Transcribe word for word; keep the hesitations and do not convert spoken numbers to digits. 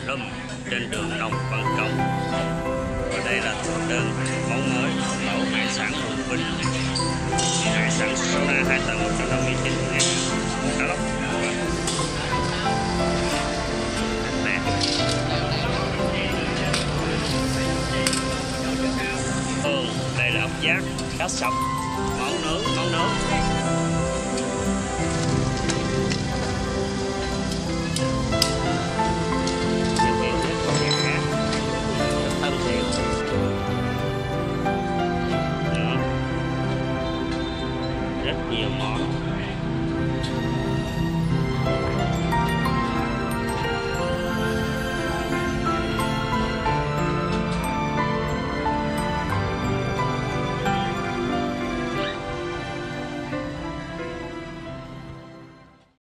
Plum trên đường Đồng Văn Cống. Và đây là thực đơn món mới lẩu hải sản Hùng Vinh, hải sản Sona hai tầng một trăm năm mươi chín ngàn, cá lóc nè. Đây là ốc giác, cá sập.